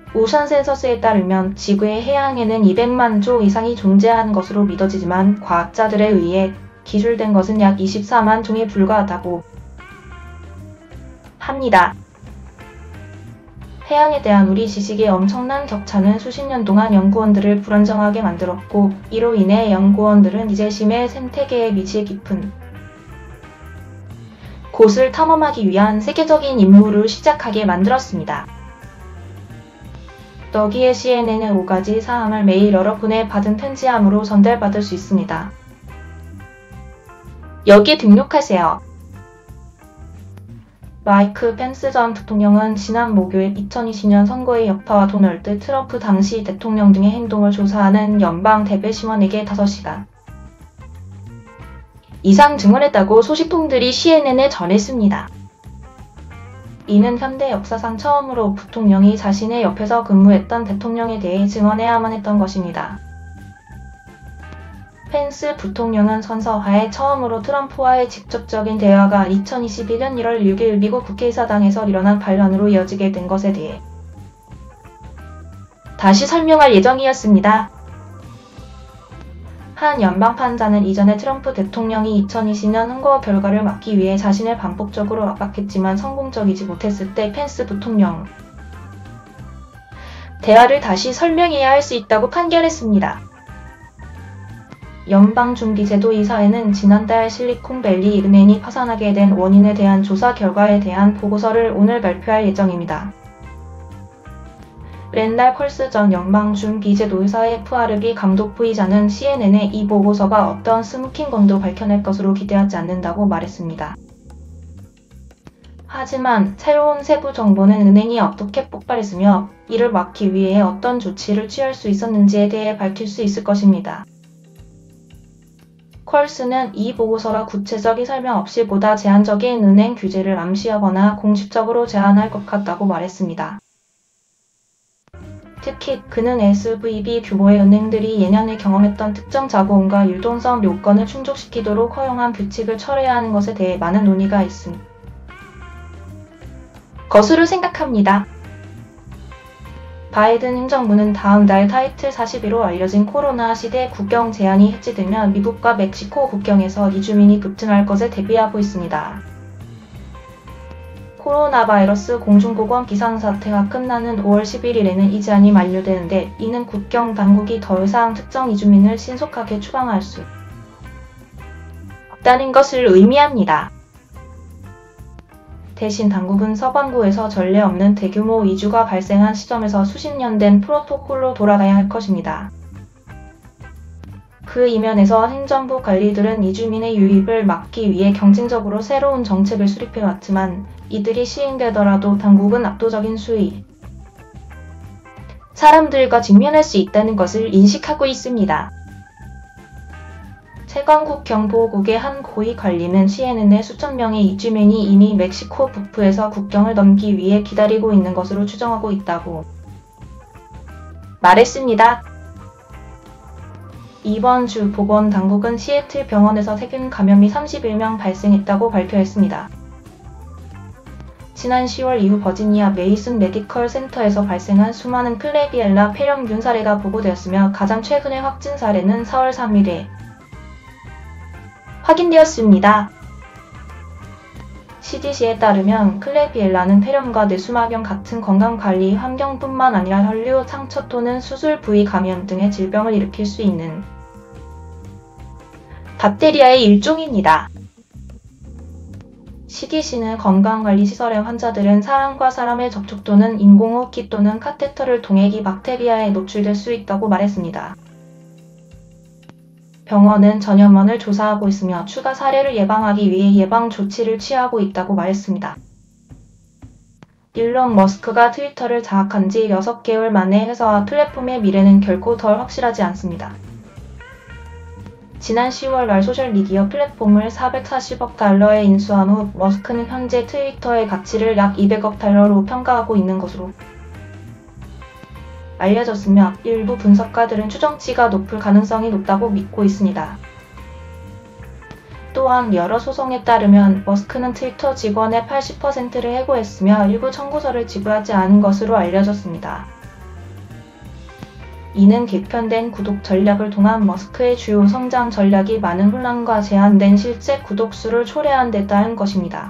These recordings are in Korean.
오션 센서스에 따르면 지구의 해양에는 200만 조 이상이 존재하는 것으로 믿어지지만 과학자들에 의해 기술된 것은 약 24만 종에 불과하다고 합니다. 해양에 대한 우리 지식의 엄청난 격차는 수십 년 동안 연구원들을 불안정하게 만들었고, 이로 인해 연구원들은 이제 심해 생태계의 미치에 깊은 곳을 탐험하기 위한 세계적인 임무를 시작하게 만들었습니다. 여기에 CNN의 5가지 사항을 매일 여러분의 받은 편지함으로 전달받을 수 있습니다. 여기에 등록하세요. 마이크 펜스 전 부통령은 지난 목요일 2020년 선거의 여파와 도널드 트럼프 당시 대통령 등의 행동을 조사하는 연방 대배심원에게 5시간 이상 증언했다고 소식통들이 CNN에 전했습니다. 이는 현대 역사상 처음으로 부통령이 자신의 옆에서 근무했던 대통령에 대해 증언해야만 했던 것입니다. 펜스 부통령은 선서하에 처음으로 트럼프와의 직접적인 대화가 2021년 1월 6일 미국 국회의사당에서 일어난 반란으로 이어지게 된 것에 대해 다시 설명할 예정이었습니다. 한 연방판사는 이전에 트럼프 대통령이 2020년 선거 결과를 막기 위해 자신을 반복적으로 압박했지만 성공적이지 못했을 때 펜스 부통령 대화를 다시 설명해야 할 수 있다고 판결했습니다. 연방중기제도이사회는 지난달 실리콘밸리 은행이 파산하게 된 원인에 대한 조사 결과에 대한 보고서를 오늘 발표할 예정입니다. 랜달 컬스 전 연방중기제도이사회 FRB 감독부의장은 CNN에 이 보고서가 어떤 스모킹건도 밝혀낼 것으로 기대하지 않는다고 말했습니다. 하지만 새로운 세부 정보는 은행이 어떻게 폭발했으며 이를 막기 위해 어떤 조치를 취할 수 있었는지에 대해 밝힐 수 있을 것입니다. 컬스는 이 보고서가 구체적인 설명 없이 보다 제한적인 은행 규제를 암시하거나 공식적으로 제안할 것 같다고 말했습니다. 특히 그는 SVB 규모의 은행들이 예년에 경험했던 특정 자본과 유동성 요건을 충족시키도록 허용한 규칙을 철회해야 하는 것에 대해 많은 논의가 있은 것으로 생각합니다. 바이든 행정부는 다음 달 타이틀 41로 알려진 코로나 시대 국경 제한이 해제되면 미국과 멕시코 국경에서 이주민이 급증할 것에 대비하고 있습니다. 코로나 바이러스 공중보건 비상사태가 끝나는 5월 11일에는 이 제한이 만료되는데 이는 국경 당국이 더 이상 특정 이주민을 신속하게 추방할 수 없다는 것을 의미합니다. 대신 당국은 서반구에서 전례 없는 대규모 이주가 발생한 시점에서 수십 년 된 프로토콜로 돌아가야 할 것입니다. 그 이면에서 행정부 관리들은 이주민의 유입을 막기 위해 경쟁적으로 새로운 정책을 수립해왔지만 이들이 시행되더라도 당국은 압도적인 수의 사람들과 직면할 수 있다는 것을 인식하고 있습니다. 채광국 경보국의 한 고위 관리는 CNN의 수천 명의 이주민이 이미 멕시코 북부에서 국경을 넘기 위해 기다리고 있는 것으로 추정하고 있다고 말했습니다. 이번 주 보건당국은 시애틀 병원에서 세균 감염이 31명 발생했다고 발표했습니다. 지난 10월 이후 버지니아 메이슨 메디컬 센터에서 발생한 수많은 클레비엘라 폐렴균 사례가 보고되었으며 가장 최근의 확진 사례는 4월 3일에 확인되었습니다. CDC에 따르면 클레비엘라는 폐렴과 뇌수막염 같은 건강관리 환경뿐만 아니라 혈류, 상처 또는 수술 부위 감염 등의 질병을 일으킬 수 있는 박테리아의 일종입니다. CDC는 건강관리시설의 환자들은 사람과 사람의 접촉 또는 인공호흡기 또는 카테터를 통해 이 박테리아에 노출될 수 있다고 말했습니다. 병원은 전염원을 조사하고 있으며 추가 사례를 예방하기 위해 예방 조치를 취하고 있다고 말했습니다. 일론 머스크가 트위터를 장악한 지 6개월 만에 회사와 플랫폼의 미래는 결코 덜 확실하지 않습니다. 지난 10월 말 소셜미디어 플랫폼을 440억 달러에 인수한 후 머스크는 현재 트위터의 가치를 약 200억 달러로 평가하고 있는 것으로 알려졌으며 일부 분석가들은 추정치가 높을 가능성이 높다고 믿고 있습니다. 또한 여러 소송에 따르면 머스크는 트위터 직원의 80%를 해고했으며 일부 청구서를 지불하지 않은 것으로 알려졌습니다. 이는 개편된 구독 전략을 통한 머스크의 주요 성장 전략이 많은 혼란과 제한된 실제 구독 수를 초래한 데 따른 것입니다.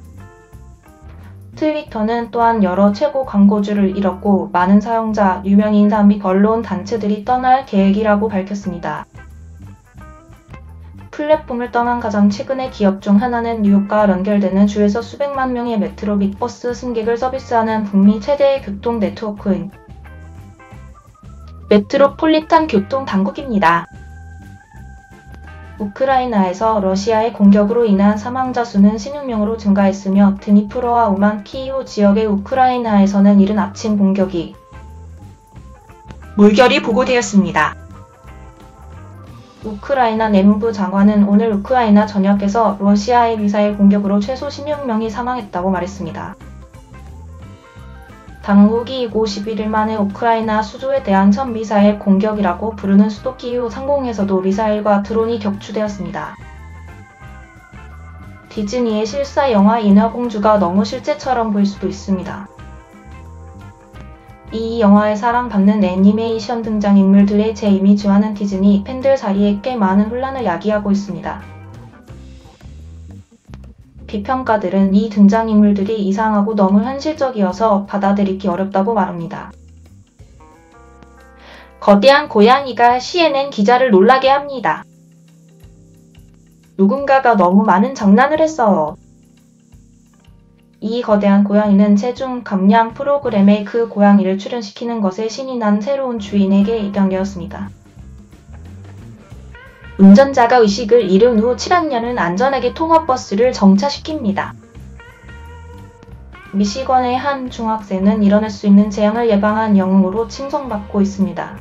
트위터는 또한 여러 최고 광고주를 잃었고 많은 사용자, 유명인사 및 언론 단체들이 떠날 계획이라고 밝혔습니다. 플랫폼을 떠난 가장 최근의 기업 중 하나는 뉴욕과 연결되는 주에서 수백만 명의 메트로 및 버스 승객을 서비스하는 북미 최대의 교통 네트워크인 메트로폴리탄 교통 당국입니다. 우크라이나에서 러시아의 공격으로 인한 사망자 수는 16명으로 증가했으며 드니프로와 우만 키이우 지역의 우크라이나에서는 이른 아침 공격이 물결이 보고되었습니다. 우크라이나 내무부 장관은 오늘 우크라이나 전역에서 러시아의 미사일 공격으로 최소 16명이 사망했다고 말했습니다. 당국이 51일 만에 우크라이나 수도에 대한 첫 미사일 공격이라고 부르는 수도 키이우 상공에서도 미사일과 드론이 격추되었습니다. 디즈니의 실사 영화 인어공주가 너무 실제처럼 보일 수도 있습니다. 이 영화에 사랑받는 애니메이션 등장인물들의 재이미지화는 디즈니 팬들 사이에 꽤 많은 혼란을 야기하고 있습니다. 비평가들은 이 등장인물들이 이상하고 너무 현실적이어서 받아들이기 어렵다고 말합니다. 거대한 고양이가 CNN 기자를 놀라게 합니다. 누군가가 너무 많은 장난을 했어요. 이 거대한 고양이는 체중 감량 프로그램에 그 고양이를 출연시키는 것에 신이 난 새로운 주인에게 입양되었습니다. 운전자가 의식을 잃은 후 7학년은 안전하게 통학버스를 정차시킵니다. 미시건의 한 중학생은 일어날 수 있는 재앙을 예방한 영웅으로 칭송받고 있습니다.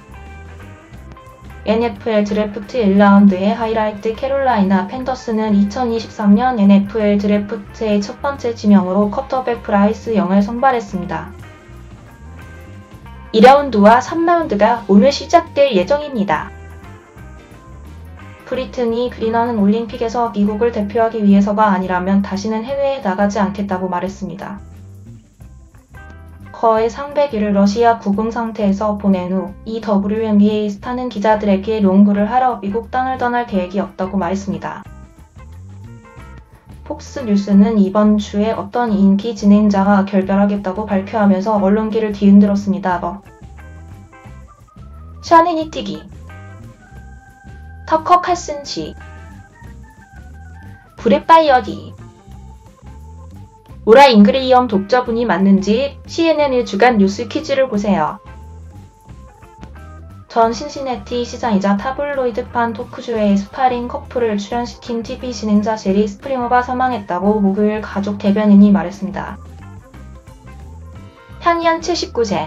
NFL 드래프트 1라운드의 하이라이트 캐롤라이나 팬더스는 2023년 NFL 드래프트의 첫 번째 지명으로 쿼터백 브라이스 영을 선발했습니다. 2라운드와 3라운드가 오늘 시작될 예정입니다. 브리트니 그리너는 올림픽에서 미국을 대표하기 위해서가 아니라면 다시는 해외에 나가지 않겠다고 말했습니다. 거의 300일을 러시아 구금 상태에서 보낸 후 이 WNBA 스타는 기자들에게 농구를 하러 미국 땅을 떠날 계획이 없다고 말했습니다. 폭스뉴스는 이번 주에 어떤 인기 진행자가 결별하겠다고 발표하면서 언론계를 뒤흔들었습니다. 샤네니 띠기 터커 칼슨 씨 브렛 바이어디 오라 잉그레이엄 독자분이 맞는지 CNN 1주간 뉴스 퀴즈를 보세요. 전 신시내티 시장이자 타블로이드판 토크쇼의 스파링 커플을 출연시킨 TV 진행자 제리 스프링어가 사망했다고 목요일 가족 대변인이 말했습니다. 향년 79세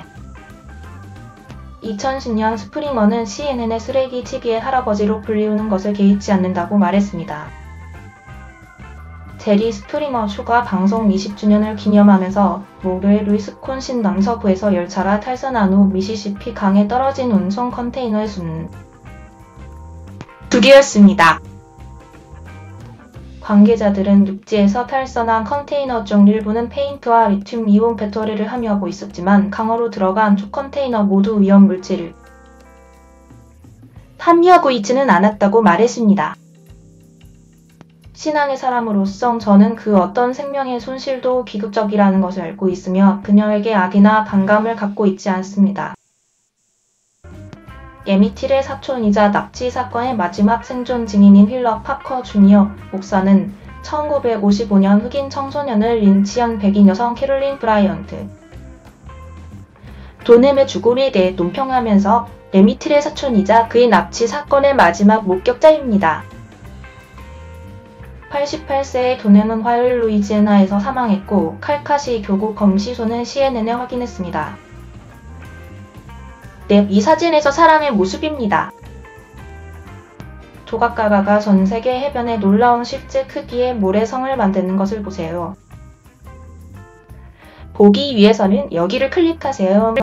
2010년 스프링어는 CNN의 쓰레기 TV의 할아버지로 불리우는 것을 개의치 않는다고 말했습니다. 제리 스프링어 쇼가 방송 20주년을 기념하면서 목요일 위스콘신 남서부에서 열차가 탈선한 후 미시시피 강에 떨어진 운송 컨테이너의 수는 2개였습니다. 관계자들은 육지에서 탈선한 컨테이너 중 일부는 페인트와 리튬 이온 배터리를 함유하고 있었지만 강으로 들어간 두 컨테이너 모두 위험물질을 함유하고 있지는 않았다고 말했습니다. 신앙의 사람으로서 저는 그 어떤 생명의 손실도 비극적이라는 것을 알고 있으며 그녀에게 악이나 반감을 갖고 있지 않습니다. 에미틸의 사촌이자 납치 사건의 마지막 생존 증인인 힐러 파커 주니어 목사는 1955년 흑인 청소년을 린치한 백인 여성 캐롤린 브라이언트 도넴의 죽음에 대해 논평하면서 에미틸의 사촌이자 그의 납치 사건의 마지막 목격자입니다. 88세의 도넴은 화요일 루이지애나에서 사망했고 칼카시 교구 검시소는 CNN에 확인했습니다. 네, 이 사진에서 사람의 모습입니다. 조각가가가 전세계 해변에 놀라운 실제 크기의 모래성을 만드는 것을 보세요. 보기 위해서는 여기를 클릭하세요.